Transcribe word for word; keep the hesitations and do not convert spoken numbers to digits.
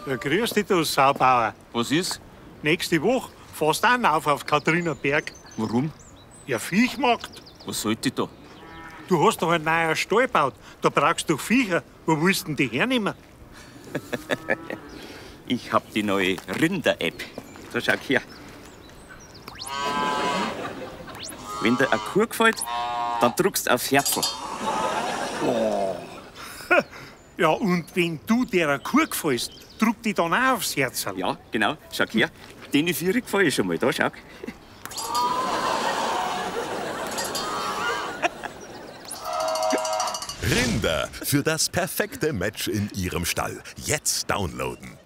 Ja, grüß dich, du Saubauer. Was ist? Nächste Woche fährst du auch rauf auf Katharinaberg. Warum? Ja, Viechmarkt. Was sollte ich da? Du hast doch einen neuen Stall gebaut. Da brauchst du Viecher. Wo willst du denn die hernehmen? Ich hab die neue Rinder-App. Da schau her. Wenn dir eine Kuh gefällt, dann drückst du aufs Herzl. Ja, und wenn du der Kuh gefällst, drück die dann auch aufs Herz. Ja, genau. Schau her. Den vier gefällt ich schon mal. Da, schau. Rinder für das perfekte Match in Ihrem Stall. Jetzt downloaden.